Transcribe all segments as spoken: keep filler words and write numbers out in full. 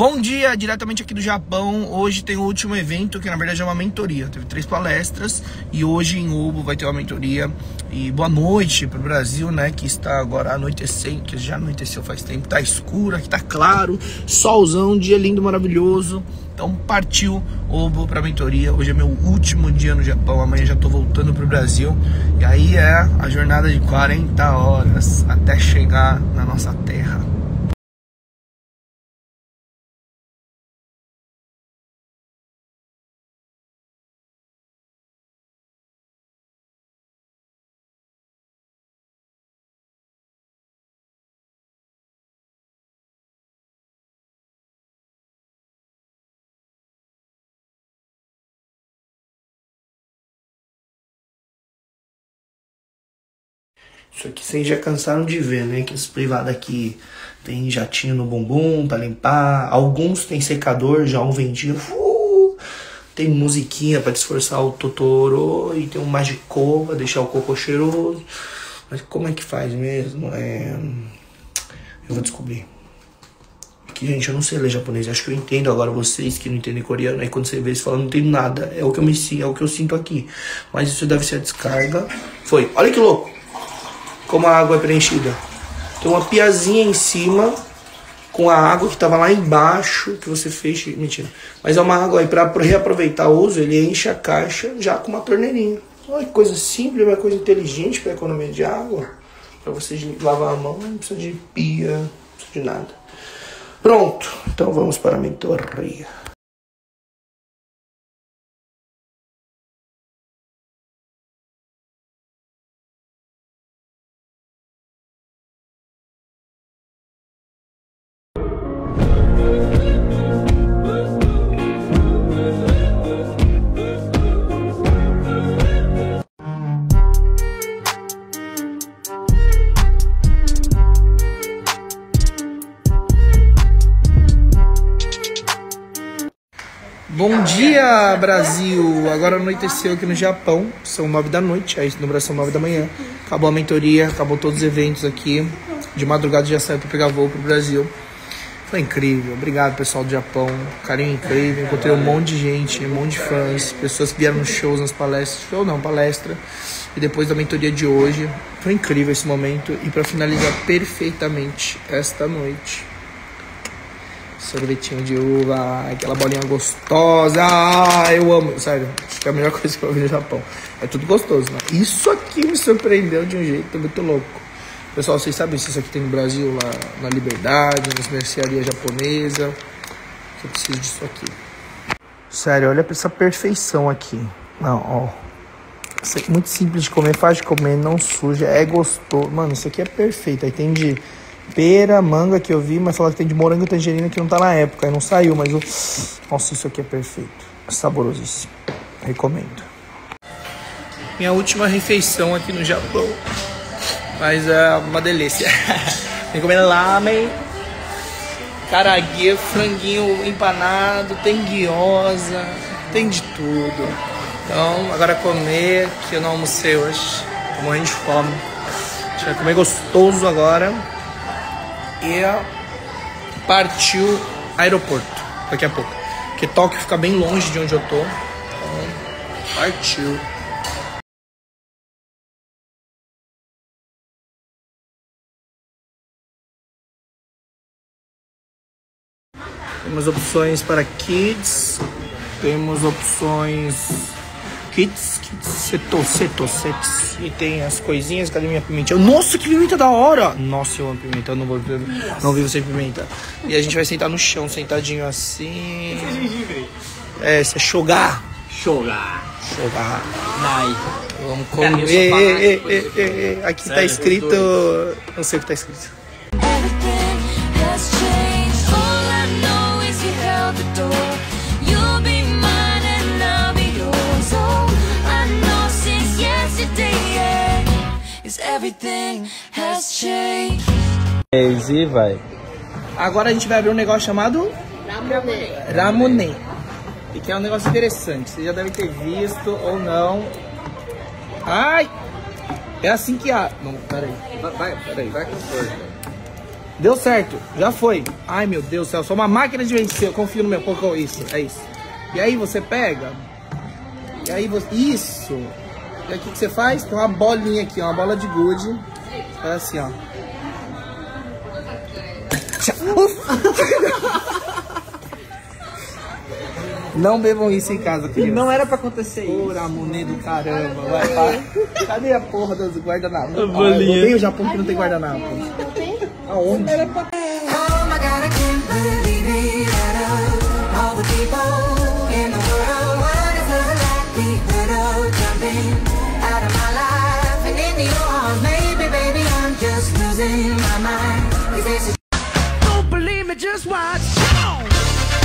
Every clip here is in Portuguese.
Bom dia, diretamente aqui do Japão. Hoje tem o último evento, que na verdade é uma mentoria. Teve três palestras e hoje em Obo vai ter uma mentoria. E boa noite pro Brasil, né, que está agora anoitecendo, que já anoiteceu faz tempo. Tá escuro, aqui tá claro, solzão, dia lindo, maravilhoso. Então partiu Obo pra mentoria. Hoje é meu último dia no Japão, amanhã já tô voltando pro Brasil. E aí é a jornada de quarenta horas até chegar na nossa terra. Isso aqui vocês já cansaram de ver, né? Que os privados aqui tem jatinho no bumbum pra limpar. Alguns tem secador, já um vendido. Uh, tem musiquinha pra disfarçar o Totoro. E tem um Magicô pra deixar o cocô cheiroso. Mas como é que faz mesmo? É... Eu vou descobrir. Aqui, gente, eu não sei ler japonês. Acho que eu entendo agora vocês que não entendem coreano. Aí quando você vê, você fala, não entendo nada. É o que eu me sinto, é o que eu sinto aqui. Mas isso deve ser a descarga. Foi. Olha que louco. Como a água é preenchida. Tem uma piazinha em cima com a água que estava lá embaixo que você fez. Mentira. Mas é uma água aí para reaproveitar o uso, ele enche a caixa já com uma torneirinha. Olha que coisa simples, uma coisa inteligente para economia de água. Para você lavar a mão, não precisa de pia, não precisa de nada. Pronto. Então vamos para a mentoria. Bom dia, Brasil! Agora anoiteceu aqui no Japão, são nove da noite, aí no Brasil são nove da manhã. Acabou a mentoria, acabou todos os eventos aqui. De madrugada já saiu para pegar voo pro Brasil. Foi incrível, obrigado pessoal do Japão, carinho incrível. Encontrei um monte de gente, um monte de fãs, pessoas que vieram nos shows, nas palestras, show não, palestra. E depois da mentoria de hoje, foi incrível esse momento. E para finalizar perfeitamente esta noite, sorvetinho de uva, aquela bolinha gostosa. Ah, eu amo, sério, acho que é a melhor coisa que eu vi no Japão. É tudo gostoso, né? Isso aqui me surpreendeu de um jeito muito louco. Pessoal, vocês sabem se isso aqui tem no Brasil, lá na Liberdade, nas mercearias japonesas. Eu preciso disso aqui. Sério, olha pra essa perfeição aqui. Não, ó. Isso aqui é muito simples de comer, fácil de comer, não suja, é gostoso. Mano, isso aqui é perfeito. Aí tem de pera, manga que eu vi, mas falaram que tem de morango e tangerina que não tá na época, aí não saiu, mas o... Nossa, isso aqui é perfeito. É saborosíssimo. Recomendo. Minha última refeição aqui no Japão. Mas é uma delícia. Tem que comer lamen, karaage, franguinho empanado, tem gyoza, tem de tudo. Então, agora comer, que eu não almocei hoje. Tô morrendo de fome. A gente vai comer gostoso agora. E partiu aeroporto daqui a pouco. Porque Tóquio fica bem longe de onde eu tô. Então, partiu. Temos opções para kids. Temos opções Kits, kits, setor, setor, sets. E tem as coisinhas, cadê minha pimenta? Nossa, que pimenta da hora! Nossa, eu amo pimenta, eu não vou não vivo sem pimenta. E a gente vai sentar no chão, sentadinho assim. Esse é gengibre? É, esse é shogar. Shogar. Shogar. Nai. Vamos comer. É, é, é, é. Aqui sério, tá escrito... Não sei o que tá escrito. Everything has changed. E vai. Agora a gente vai abrir um negócio chamado Ramune. Ramune. E que é um negócio interessante. Vocês já devem ter visto ou não. Ai! É assim que há. Não, peraí. Vai, peraí, vai com força. Deu certo, já foi. Ai, meu Deus do céu, sou uma máquina de vencer. Eu confio no meu pouco. Isso, é isso. E aí você pega. E aí você... Isso. E aí o que, que você faz? Tem uma bolinha aqui, uma bola de gude. É assim, ó. Não bebam isso em casa, criança. Não era pra acontecer isso. Pura moneda do caramba. Vai, pá. Cadê a porra dos guardanapos? A bolinha. Eu odeio o Japão que não tem guardanapo. Aonde? Oh my God, I can't believe it. Out of all the people in the world, what is the likelihood of jumping out of my life and into your arms? Maybe, baby, I'm just losing my mind. 'Cause this is... Don't believe me, just watch. Come on.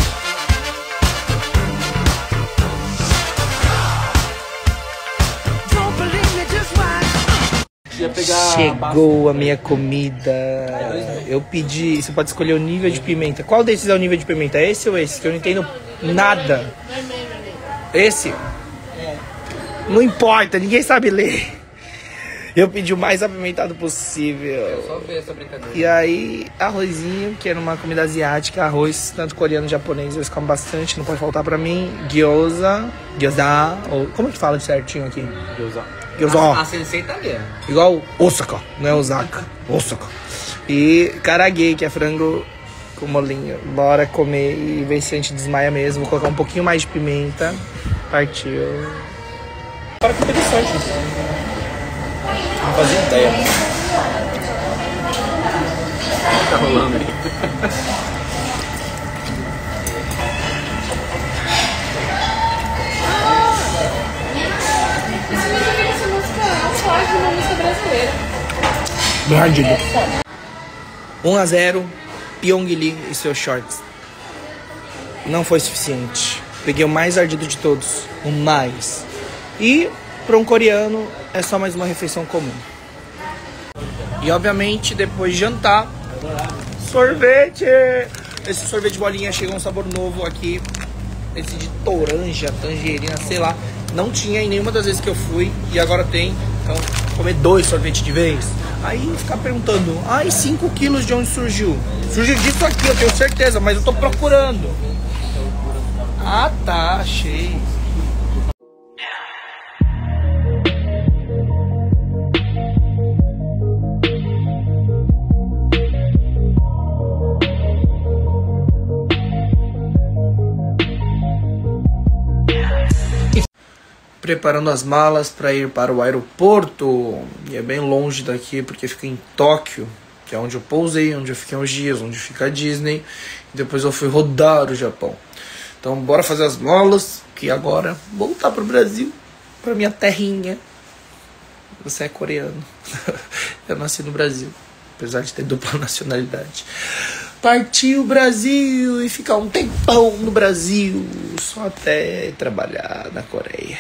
Don't believe me, just watch. Chegou a minha comida. Eu pedi. Você pode escolher o nível de pimenta. Qual desses é o nível de pimenta? Esse ou esse? Que eu não entendo nada. Esse? Não importa, ninguém sabe ler. Eu pedi o mais apimentado possível. Só ver essa brincadeira. E aí, arrozinho, que era uma comida asiática. Arroz, tanto coreano, japonês, eles comem bastante. Não pode faltar pra mim. Gyoza. Gyoza. Ou, como que fala de certinho aqui? Gyoza. Gyoza. A, a sensei italiana. Igual Osaka, não é Osaka. Osaka. E karaage, que é frango com molinho. Bora comer e ver se a gente desmaia mesmo. Vou colocar um pouquinho mais de pimenta. Partiu. Para que interessante. Não fazia ideia. Tá rolando aí. Ardido. um a zero, Pyongyi e seus shorts. Não foi suficiente. Peguei o mais ardido de todos. O mais. E, para um coreano, é só mais uma refeição comum. E, obviamente, depois de jantar, sorvete! Esse sorvete de bolinha chegou um sabor novo aqui. Esse de toranja, tangerina, sei lá. Não tinha em nenhuma das vezes que eu fui. E agora tem. Então, comer dois sorvetes de vez. Aí ficar perguntando, ai, cinco quilos de onde surgiu? Surgiu disso aqui, eu tenho certeza, mas eu tô procurando. Ah, tá, achei. Preparando as malas para ir para o aeroporto. E é bem longe daqui porque fica em Tóquio, que é onde eu pousei, onde eu fiquei uns dias, onde fica a Disney. E depois eu fui rodar o Japão. Então bora fazer as malas, que agora voltar pro Brasil, pra minha terrinha. Você é coreano. Eu nasci no Brasil, apesar de ter dupla nacionalidade. Partir o Brasil e ficar um tempão no Brasil, só até trabalhar na Coreia.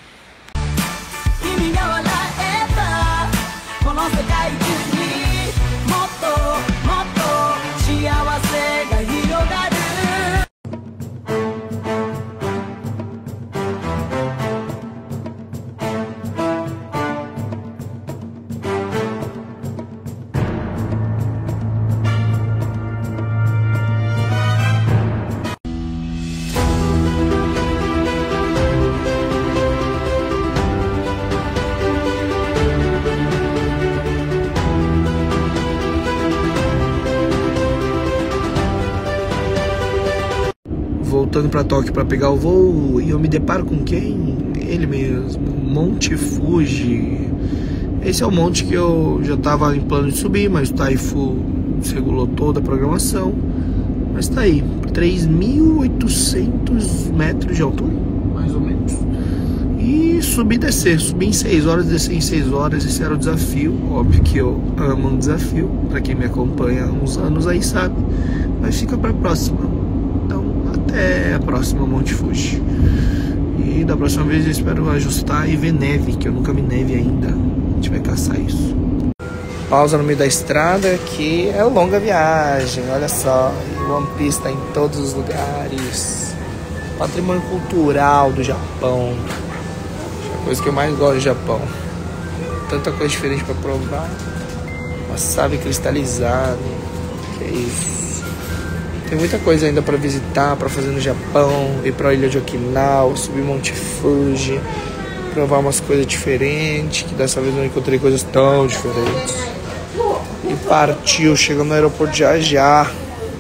Voltando para Tóquio para pegar o voo, e eu me deparo com quem? Ele mesmo, Monte Fuji. Esse é o monte que eu já estava em plano de subir, mas o Taifu desregulou toda a programação. Mas tá aí, três mil e oitocentos metros de altura, mais ou menos. E subir e descer, subir em seis horas, descer em seis horas, esse era o desafio. Óbvio que eu amo um desafio, para quem me acompanha há uns anos aí sabe, mas fica para a próxima. Até a próxima, Monte Fuji. E da próxima vez eu espero ajustar e ver neve, que eu nunca vi neve ainda. A gente vai caçar isso. Pausa no meio da estrada, que é longa viagem. Olha só, o One Piece está em todos os lugares. Patrimônio cultural do Japão. A coisa que eu mais gosto do Japão. Tanta coisa diferente para provar. Wasabi cristalizado. Que é isso. Tem muita coisa ainda pra visitar, pra fazer no Japão, ir pra ilha de Okinawa, subir Monte Fuji, provar umas coisas diferentes, que dessa vez eu não encontrei coisas tão diferentes. E partiu, chegamos no aeroporto já já.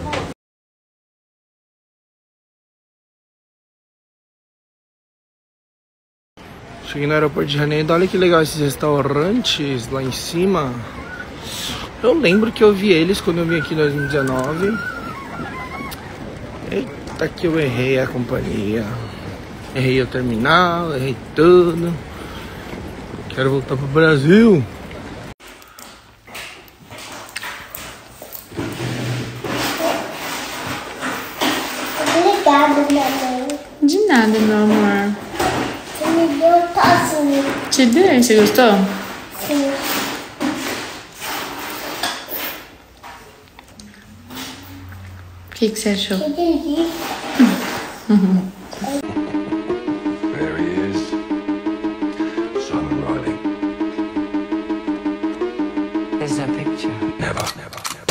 Cheguei no aeroporto de Janeiro, olha que legal esses restaurantes lá em cima. Eu lembro que eu vi eles quando eu vim aqui em dois mil e dezenove. Eita, que eu errei a companhia. Errei o terminal, errei tudo. Quero voltar pro Brasil. Obrigada, minha mãe. De nada, meu amor. Você me deu todinho. Te dei, você gostou? Sim. O que, que você achou? Que delícia. There he is. Simon Riley. There's a picture. Never, never, never.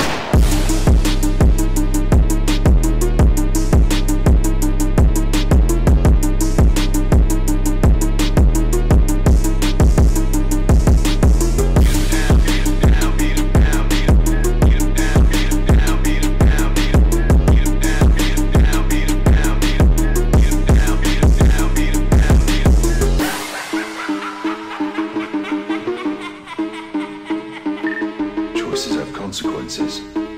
Choices have consequences.